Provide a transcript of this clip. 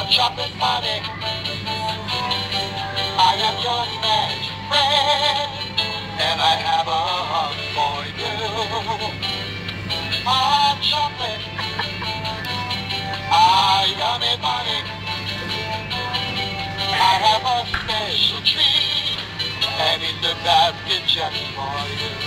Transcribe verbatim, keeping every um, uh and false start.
chocolate bunny. I am your best friend, and I have a hug for you. Hot chocolate, ah, yummy bunny. I have a special treat, and it's a basket just for you.